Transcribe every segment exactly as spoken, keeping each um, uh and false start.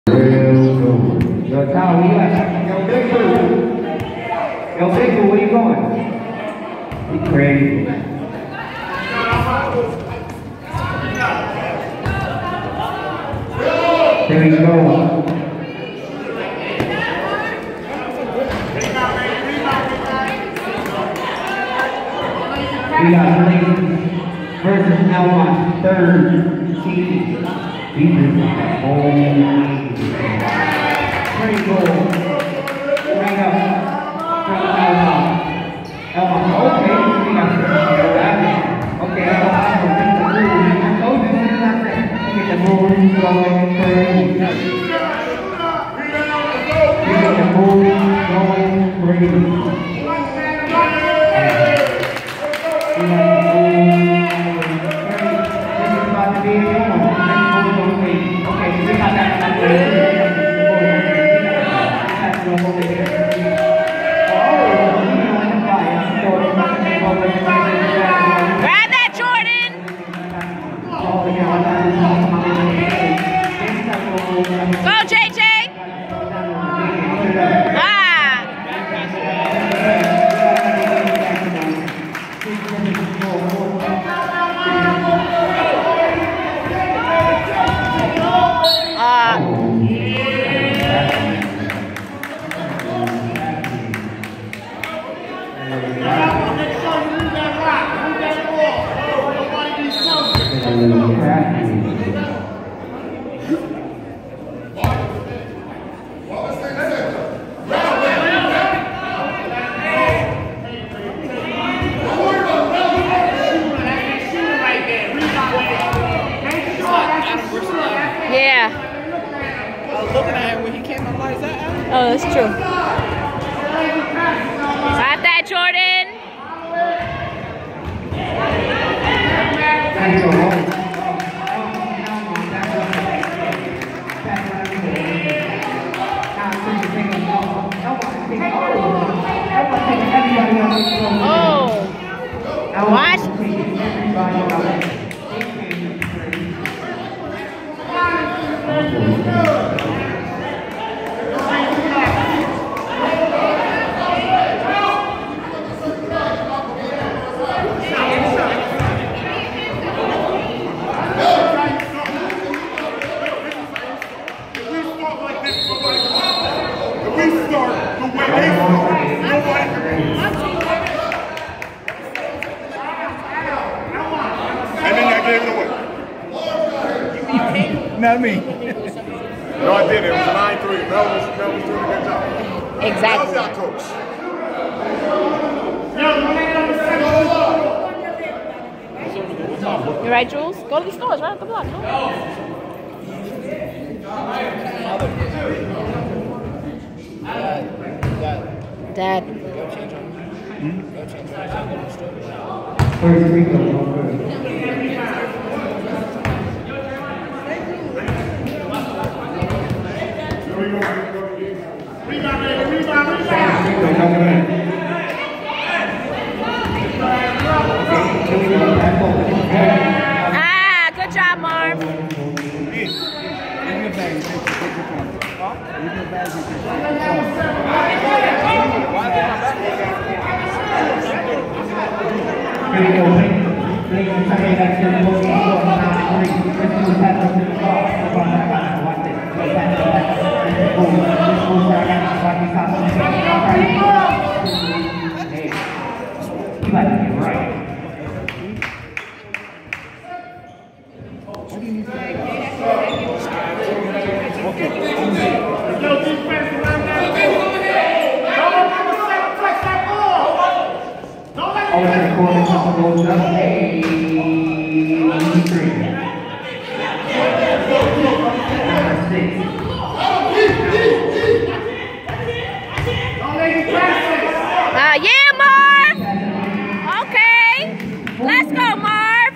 Yo, Tyler, where you at? Yo, Big Boo. Yo, Big Boo, where you going? You crazy. There you go. We got Blake versus Almont, third seed. These are all pretty cool. Bring up. Almont. Almont. Okay, we got that. Okay, Almont. I told you this is not that. We get the moves going crazy. We get the moves going crazy. Go, J J! Ah! Ah! Yeah. I was looking at him when he came up like that. Oh, that's true. Got that, Jordan. Oh. What? Not me. No, I did. It was nine three. Mel was, Mel was doing a good job. Exactly. How's that, coach? You right, Jules? Go to these stores right at the block, no? Dad. Hmm? First week of Ah, good job, Marv. You got to get right. Over the corner, couple goes up, eighty-three. Number six. Uh, yeah, Marv. Okay. Let's go, Marv.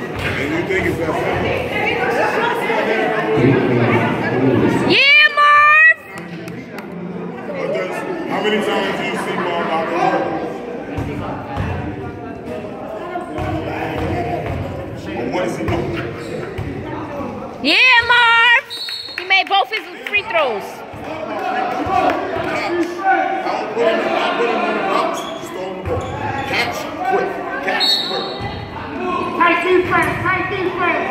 And you think it's that Yeah, Marv. free throws. Don't put him in, don't put him on the box. Just throw him the ball. Catch quick. Catch quick. Tight defense, tight defense.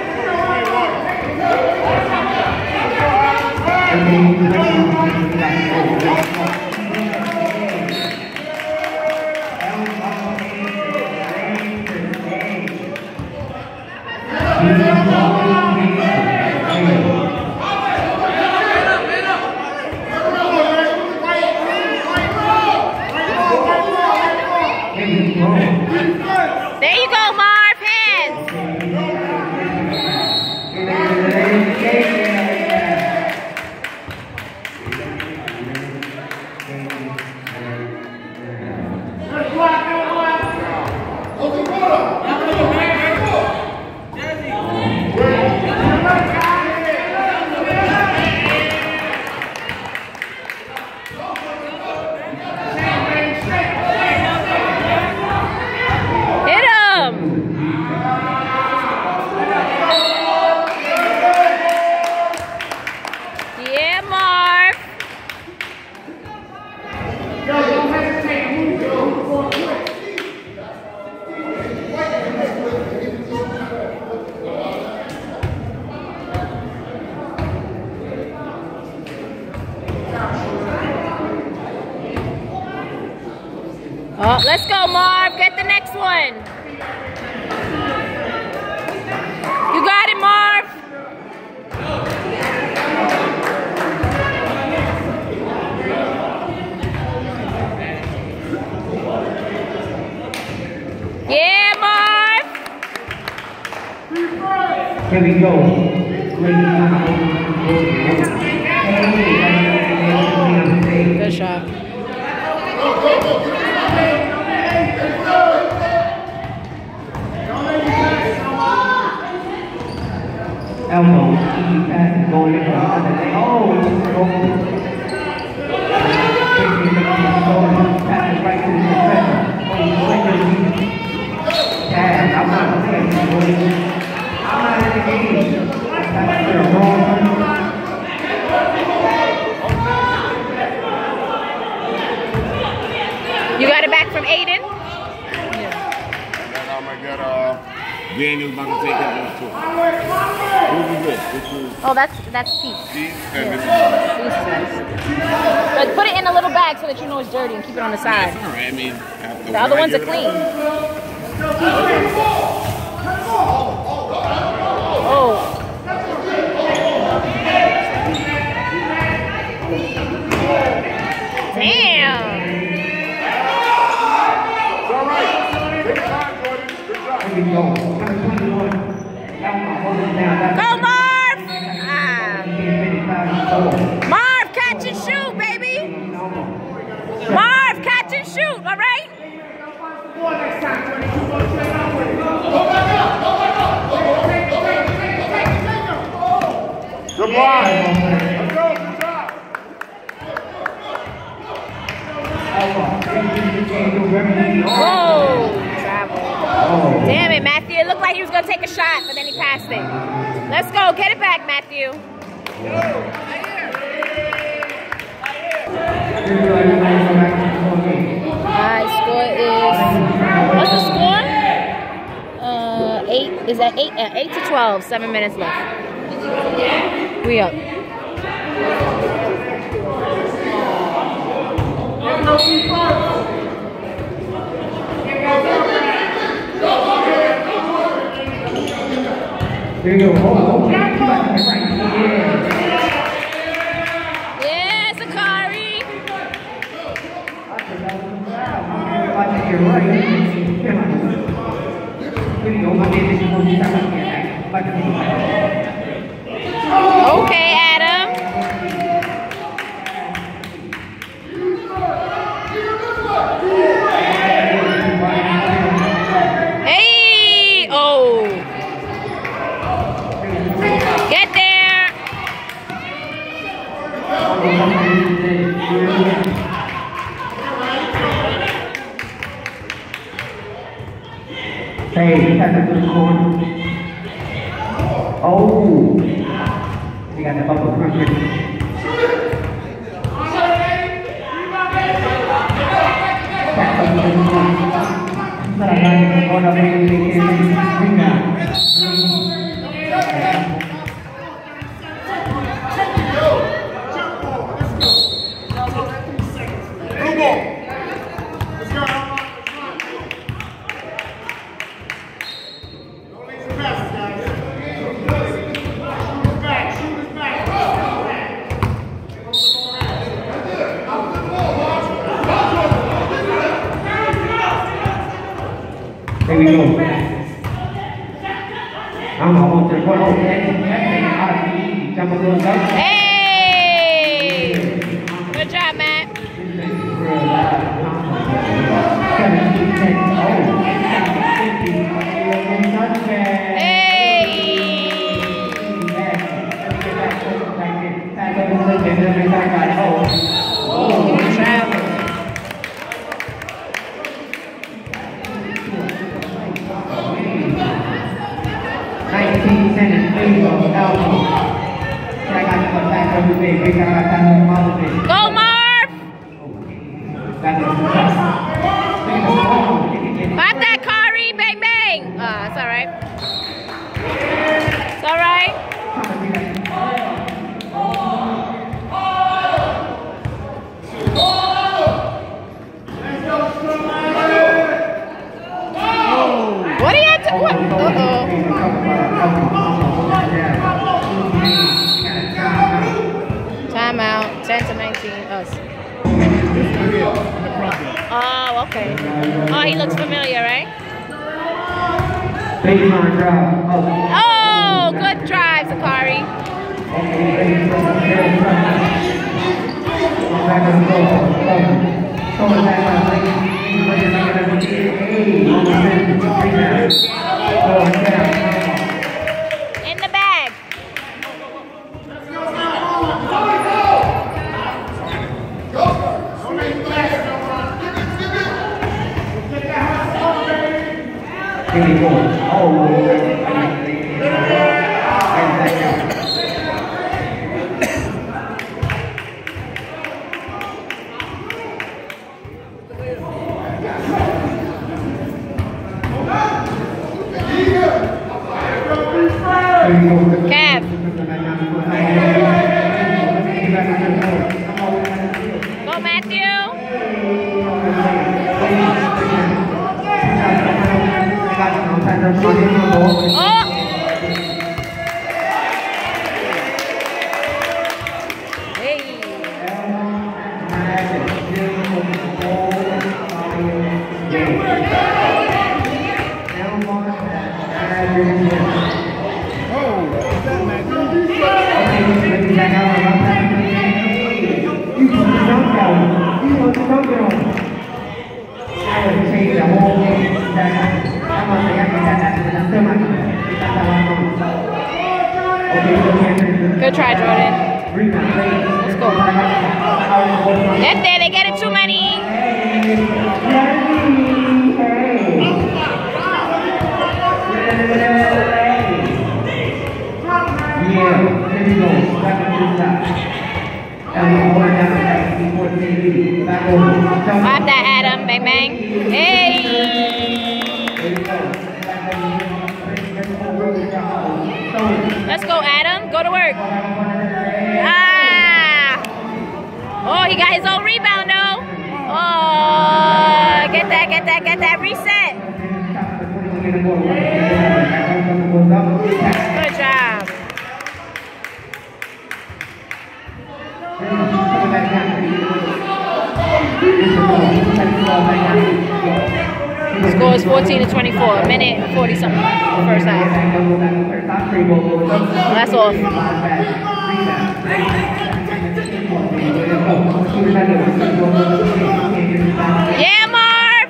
There you go, Marv. Hands. Hit him. Yeah, Marv. Oh, let's go, Marv. Get the next one. You got it, Marv. Yeah, Marv. Here we go. Good shot. Elbow, easy pass is going in for another day. Oh, this is over. Pass it right to the defender. Oh, quicker. Damn, I'm not there. I'm not in the game. That's the wrong one. You got it back from Aiden? And then I'm gonna get uh Daniel's about to take that one too. Who's this? This is Oh, that's that's Pete. Steve and this is This is nice. But put it in a little bag so that you know it's dirty and keep it on the side. all right. I mean, after The other when I ones are get it clean. out- Oh. Damn. It's all right. Take your time, Jordan. Good job. Here we go. Number twenty-one. Elbow, hold it down. Go, Marv! Ah. Marv, catch and shoot, baby! Marv, catch and shoot, all right? Good block. Let's go. Good job. Whoa! Travel. Damn it, Matthew. It looked like he was going to take a shot, but then he passed it. Let's go. Get it back, Matthew. Alright, score is... What's the score? Uh, eight. Is that eight? Uh, eight to twelve. Seven minutes left. We up. There you go. Oh, oh. Yeah, Sakari. You're right. Here you go. My name is Okay, Adam. Hey! Oh! Get there! Hey, that's a good score. Oh! We got the bubble cruncher. Serangan bola memiliki rebound. Here we go. I'm on the corner. Hey! Good job, Matt. Hey! Oh, travel. nineteen cent and three of Elmo. Saya akan kontak ke B B akan mau B. Go Marv! Pop that Kari, bang bang. Ah, uh, it's all right. It's all right. What do you have to? What? Uh oh. Time out. ten to nineteen. Us. Oh, okay. Oh, he looks familiar, right? Oh, good drive, Sakari. In the bag. Here we go. Oh, Kev. Go, Matthew. Oh. Good try, Jordan. Let's go. Get there, they get it too many. Pop that Adam, bang bang. Hey! Let's go, Adam. Go to work. Ah! Oh, he got his own rebound, though. Oh, get that, get that, get that reset. Good job. The score is fourteen to twenty-four. A minute forty something. First half. That's off. Yeah, Marv.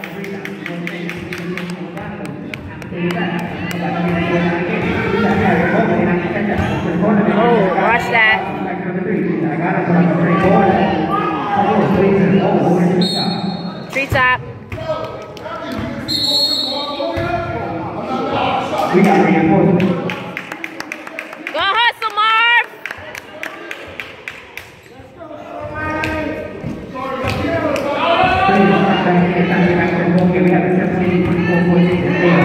Oh, watch that. Treetop. We got reinforcements. Go hustle, Marv. don't forget we have a seventeen, twenty-four, fourteen, and eight.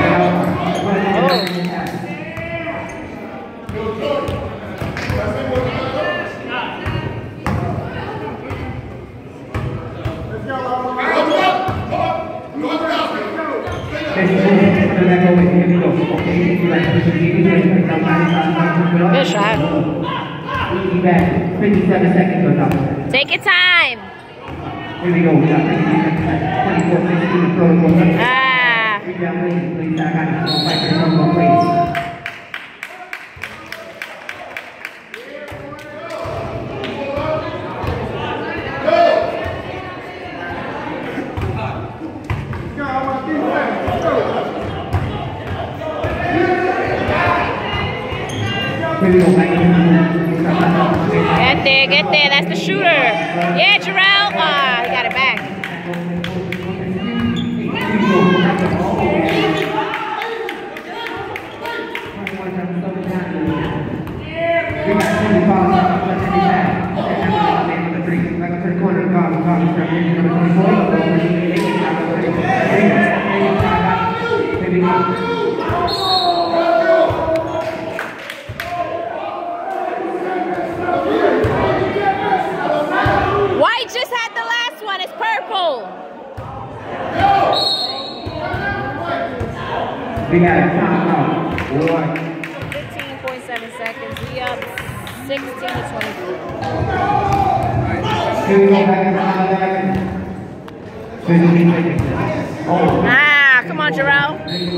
Good shot. fifty-seven seconds or nothing. Take your time. Here we go. We got twenty-four sixteen the protocol. Ah. Rebound, please. Please, I got it. Fight for the protocol, please. Get there, get there. That's the shooter. Yeah, Jarrell. Ah, he got it back. White just had the last one. It's purple. We got a timeout. fifteen point seven seconds. We up sixteen to twenty-four. Here we go back in fifteen seconds. Oh. Ah, come on, Jarrell.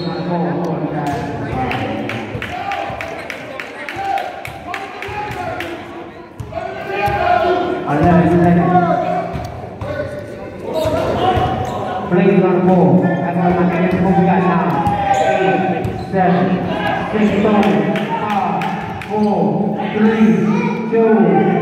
eleven seconds. Blaze on the ball. That's all my name. What we got now? Eight, seven, six, five, four, three, two,